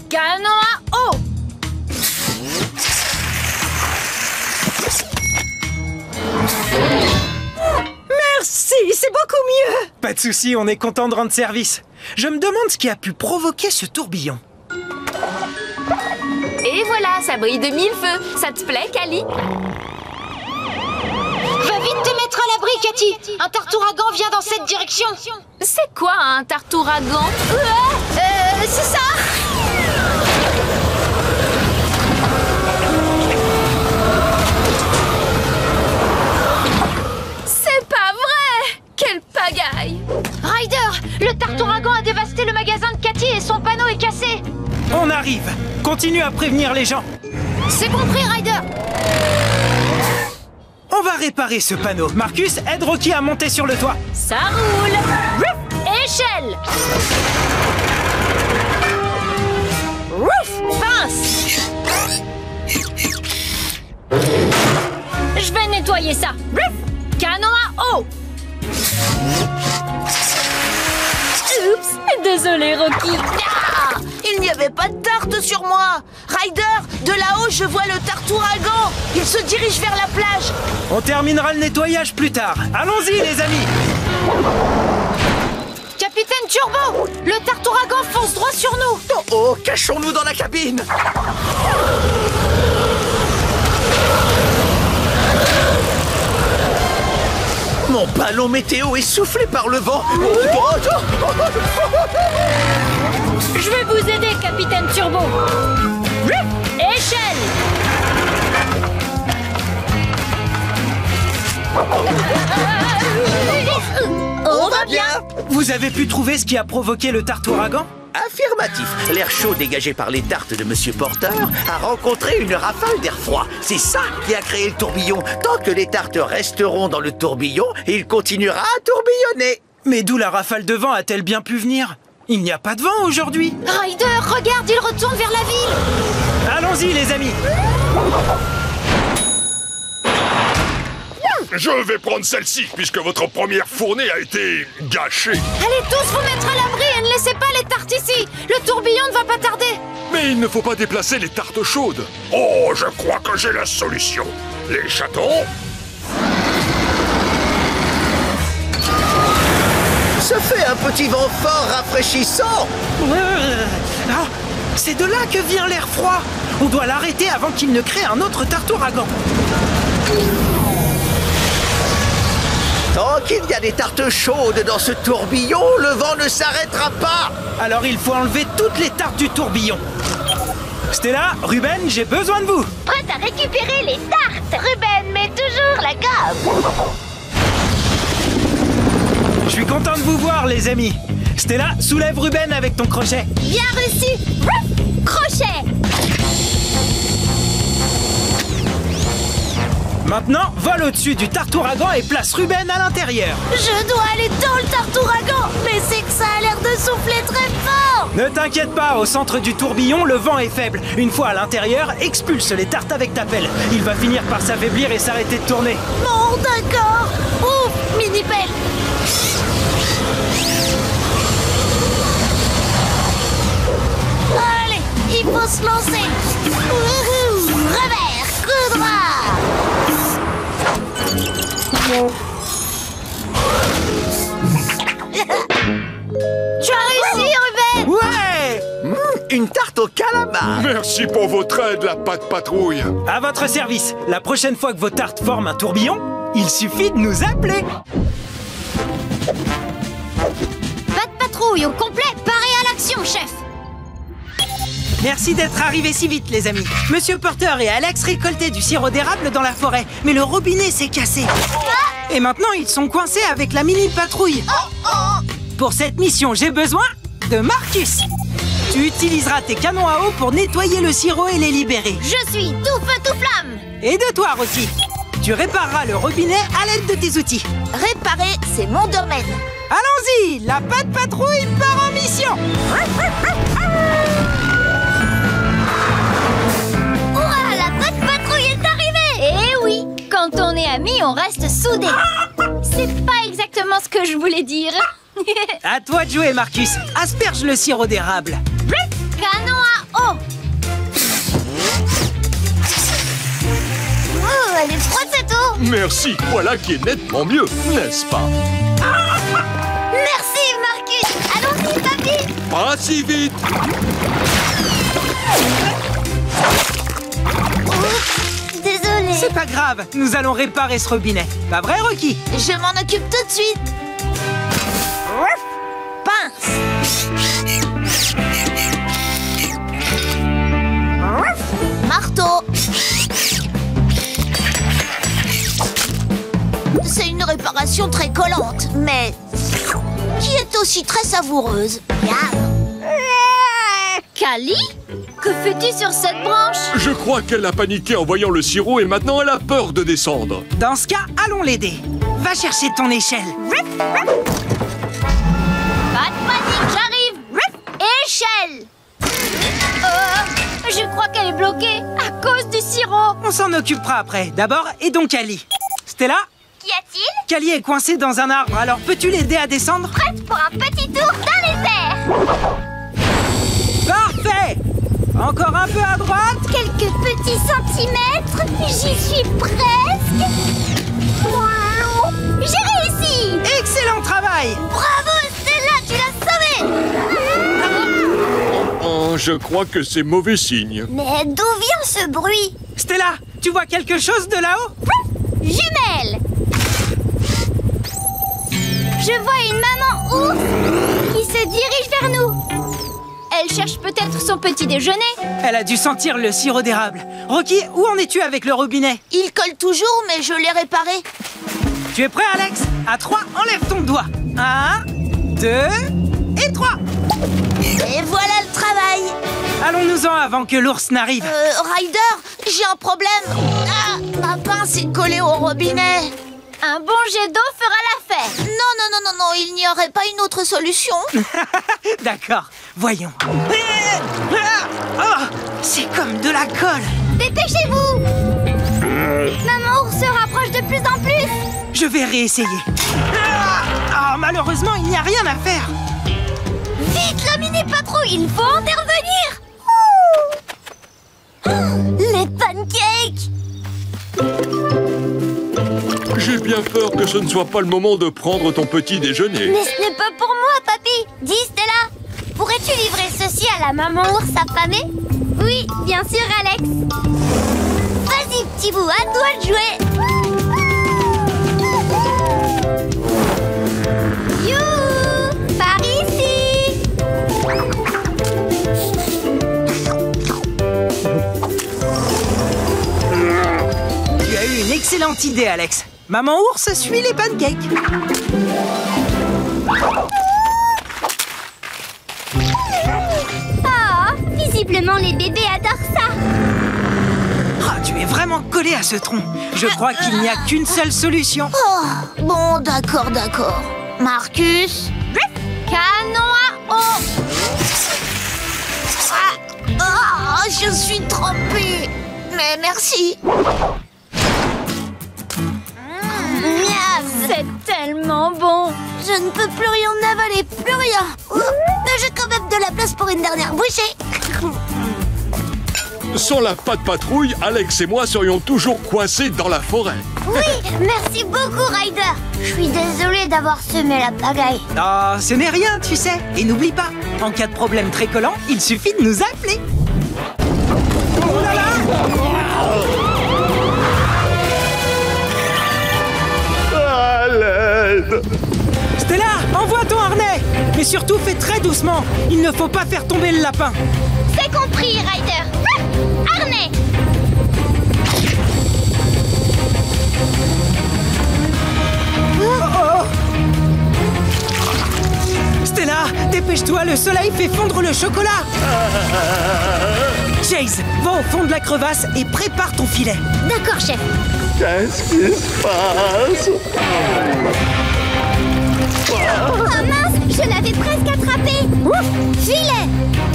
Canon à eau. Merci, c'est beaucoup mieux. Pas de souci, on est content de rendre service. Je me demande ce qui a pu provoquer ce tourbillon. Et voilà, ça brille de mille feux. Ça te plaît, Cali? Va vite te mettre à l'abri, Cathy. Un tartouragan vient dans cette direction. C'est quoi un tartouragan? C'est ça. C'est pas vrai! Quelle pagaille! Ryder, le tartouragan a dévasté le magasin de Cathy et son panneau est cassé. On arrive. Continue à prévenir les gens. C'est compris, Ryder. On va réparer ce panneau. Marcus, aide Rocky à monter sur le toit. Ça roule! Échelle! Pince! Je vais nettoyer ça. Canon à eau! Oups! Désolé, Rocky. Ah, il n'y avait pas de tarte sur moi. Ryder, de là-haut, je vois le tartouragan. Il se dirige vers la plage. On terminera le nettoyage plus tard. Allons-y, les amis. Capitaine Turbo, le tartouragan fonce droit sur nous. Oh oh, cachons-nous dans la cabine. Mon ballon météo est soufflé par le vent. Je vais vous aider, Capitaine Turbo. Échelle! On va bien. Vous avez pu trouver ce qui a provoqué le tartouragan? Affirmatif. L'air chaud dégagé par les tartes de Monsieur Porter a rencontré une rafale d'air froid. C'est ça qui a créé le tourbillon. Tant que les tartes resteront dans le tourbillon, il continuera à tourbillonner. Mais d'où la rafale de vent a-t-elle bien pu venir? Il n'y a pas de vent aujourd'hui. Ryder, regarde, il retourne vers la ville. Allons-y, les amis. Je vais prendre celle-ci, puisque votre première fournée a été gâchée. Allez tous vous mettre à l'abri et ne laissez pas les tartes ici. Le tourbillon ne va pas tarder. Mais il ne faut pas déplacer les tartes chaudes. Oh, je crois que j'ai la solution. Les chatons. Ça fait un petit vent fort rafraîchissant. Ah, c'est de là que vient l'air froid. On doit l'arrêter avant qu'il ne crée un autre tartouragan. Tant qu'il y a des tartes chaudes dans ce tourbillon, le vent ne s'arrêtera pas. Alors il faut enlever toutes les tartes du tourbillon. Stella, Ruben, j'ai besoin de vous. Prête à récupérer les tartes. Ruben met toujours la gomme. Je suis content de vous voir, les amis. Stella, soulève Ruben avec ton crochet. Bien reçu. Crochet. Maintenant, vole au-dessus du tartouragan et place Ruben à l'intérieur. Je dois aller dans le tartouragan. Mais c'est que ça a l'air de souffler très fort. Ne t'inquiète pas, au centre du tourbillon, le vent est faible. Une fois à l'intérieur, expulse les tartes avec ta pelle. Il va finir par s'affaiblir et s'arrêter de tourner. Bon, d'accord. Ouf, mini-pelle. Allez, il faut se lancer. Wouhou, revers, coup droit. Tu as réussi, Ruben. Ouais! Une tarte au calamar. Merci pour votre aide, la patte patrouille. À votre service. La prochaine fois que vos tartes forment un tourbillon, il suffit de nous appeler. Pas de patrouille au complet, paré à l'action, chef. Merci d'être arrivés si vite, les amis. Monsieur Porter et Alex récoltaient du sirop d'érable dans la forêt, mais le robinet s'est cassé. Et maintenant, ils sont coincés avec la mini-patrouille. Pour cette mission, j'ai besoin de Marcus. Tu utiliseras tes canons à eau pour nettoyer le sirop et les libérer. Je suis tout feu, tout flamme. Et de toi, Rocky. Tu répareras le robinet à l'aide de tes outils. Réparer, c'est mon domaine. Allons-y, la patte patrouille part en mission. Hurrah, la patte patrouille est arrivée. Eh oui, quand on est amis, on reste soudés. C'est pas exactement ce que je voulais dire. À toi de jouer, Marcus. Asperge le sirop d'érable. Canon à eau. Oh, elle est froide cette eau. Merci, voilà qui est nettement mieux, n'est-ce pas? Merci, Marcus. Allons-y, papy. Pas si vite. Désolée. C'est pas grave, nous allons réparer ce robinet. Pas vrai, Rocky? Je m'en occupe tout de suite. Pince. Marteau. C'est une réparation très collante, mais qui est aussi très savoureuse. Cali, que fais-tu sur cette branche? Je crois qu'elle a paniqué en voyant le sirop et maintenant elle a peur de descendre. Dans ce cas, allons l'aider. Va chercher ton échelle. Pas de panique, j'arrive. Échelle. Je crois qu'elle est bloquée à cause du sirop. On s'en occupera après. D'abord, aidons Cali. Stella, Qu'y a-t-il? Cali est coincé dans un arbre, alors peux-tu l'aider à descendre? Prête pour un petit tour dans les airs. Parfait! Encore un peu à droite. Quelques petits centimètres. J'y suis presque. Wow. J'ai réussi. Excellent travail! Bravo, Stella, tu l'as sauvée. Oh, je crois que c'est mauvais signe. Mais d'où vient ce bruit? Stella, tu vois quelque chose de là-haut? Jumelle. Je vois une maman ours qui se dirige vers nous. Elle cherche peut-être son petit déjeuner. Elle a dû sentir le sirop d'érable. Rocky, où en es-tu avec le robinet? Il colle toujours, mais je l'ai réparé. Tu es prêt, Alex? À 3, enlève ton doigt. 1, 2 et 3. Et voilà le travail. Allons-nous-en avant que l'ours n'arrive. Ryder, j'ai un problème. Ah, ma pince est collée au robinet. Un bon jet d'eau fera l'affaire. Non, il n'y aurait pas une autre solution. D'accord, voyons. Oh, c'est comme de la colle. Dépêchez-vous. Maman ours se rapproche de plus en plus. Je vais réessayer. Malheureusement, il n'y a rien à faire. Vite, la mini-patrouille, il faut intervenir. Les pancakes. J'ai bien peur que ce ne soit pas le moment de prendre ton petit déjeuner. Mais ce n'est pas pour moi, papy. Dis, Stella, pourrais-tu livrer ceci à la maman ours affamée? Oui, bien sûr, Alex. Vas-y, petit bout, à toi de jouer. Youhou, par ici. Tu as eu une excellente idée, Alex. Maman ours suit les pancakes. Oh, visiblement les bébés adorent ça. Tu es vraiment collé à ce tronc. Je crois qu'il n'y a qu'une seule solution. Oh, bon, d'accord. Marcus. Canon à eau. Je suis trempée. Mais merci. C'est tellement bon. Je ne peux plus rien avaler, plus rien. Mais j'ai quand même de la place pour une dernière bouchée. Sans la patte patrouille, Alex et moi serions toujours coincés dans la forêt. Oui, merci beaucoup, Ryder. Je suis désolée d'avoir semé la pagaille. Oh, ce n'est rien, tu sais. Et n'oublie pas, en cas de problème très collant, il suffit de nous appeler. Oh là là! À l'aide! Stella, envoie ton harnais. Mais surtout, fais très doucement. Il ne faut pas faire tomber le lapin. C'est compris, Ryder. Ah, harnais. Stella, dépêche-toi, le soleil fait fondre le chocolat. Chase, va au fond de la crevasse et prépare ton filet. D'accord, chef. Qu'est-ce qui se passe? Oh mince, je l'avais presque attrapé. Ouf, filet.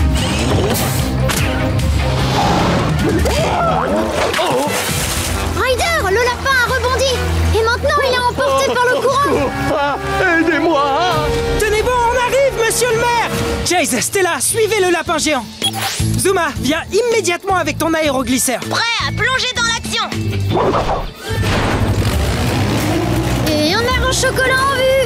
Ryder, le lapin a rebondi. Et maintenant, il est emporté par le courant. Aidez-moi! Tenez bon, on arrive, monsieur le maire. Chase, Stella, suivez le lapin géant. Zuma, viens immédiatement avec ton aéroglisseur. Prêt à plonger dans l'action. Et on a un chocolat en vue.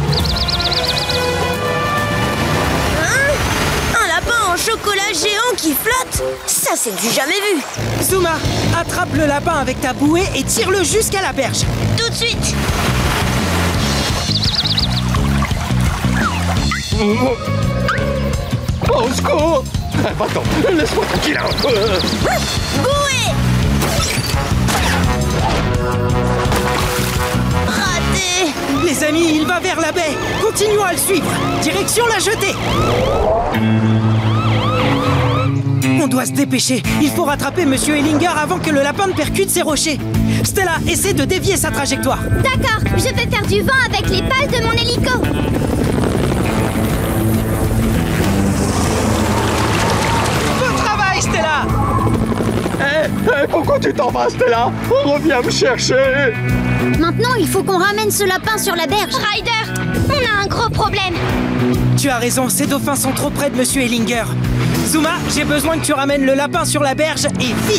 Un lapin en chocolat géant qui flotte? Ça, c'est du jamais vu. Zuma, attrape le lapin avec ta bouée et tire-le jusqu'à la berge. Tout de suite. Au secours! Attends, laisse-moi tranquille un peu. Bouée. Raté. Les amis, il va vers la baie. Continuons à le suivre. Direction la jetée. On doit se dépêcher. Il faut rattraper Monsieur Ellinger avant que le lapin ne percute ses rochers. Stella, essaie de dévier sa trajectoire. D'accord, je vais faire du vent avec les pales de mon hélico. Bon travail, Stella. Pourquoi tu t'en vas, Stella? Reviens me chercher. Maintenant, il faut qu'on ramène ce lapin sur la berge. Ryder, on a un gros problème. Tu as raison, ces dauphins sont trop près de Monsieur Ellinger. Zuma, j'ai besoin que tu ramènes le lapin sur la berge et vite.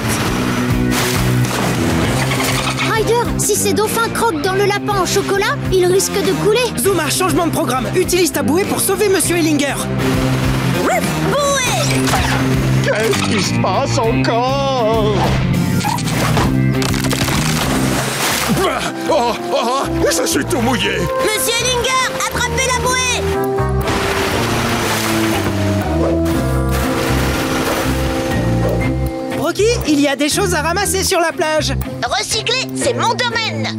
Ryder, si ces dauphins croquent dans le lapin en chocolat, ils risquent de couler. Zuma, changement de programme. Utilise ta bouée pour sauver Monsieur Ellinger. Bouée. Qu'est-ce qui se passe encore? Je suis tout mouillé. Monsieur Ellinger, attrapez la bouée. Rocky, il y a des choses à ramasser sur la plage. Recycler, c'est mon domaine.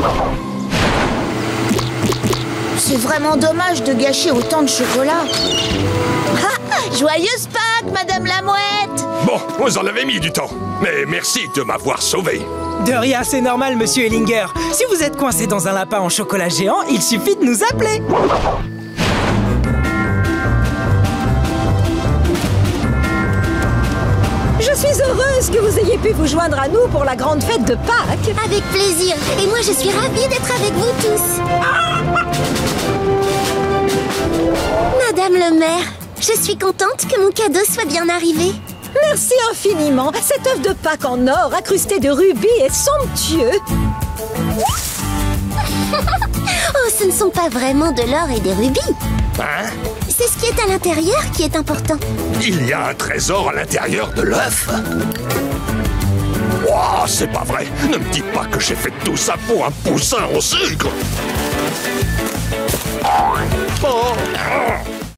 C'est vraiment dommage de gâcher autant de chocolat. Joyeuse Pâques, Madame la Mouette. Bon, vous en avez mis du temps. Mais merci de m'avoir sauvé. De rien, c'est normal, Monsieur Ellinger. Si vous êtes coincé dans un lapin en chocolat géant, il suffit de nous appeler. Je suis heureuse que vous ayez pu vous joindre à nous pour la grande fête de Pâques. Avec plaisir. Et moi, je suis ravie d'être avec vous tous. Madame le maire, je suis contente que mon cadeau soit bien arrivé. Merci infiniment. Cet œuf de Pâques en or incrusté de rubis est somptueux. Oh, ce ne sont pas vraiment de l'or et des rubis. Hein? C'est ce qui est à l'intérieur qui est important. Il y a un trésor à l'intérieur de l'œuf. Wow, c'est pas vrai. Ne me dites pas que j'ai fait tout ça pour un poussin au sucre. Oh.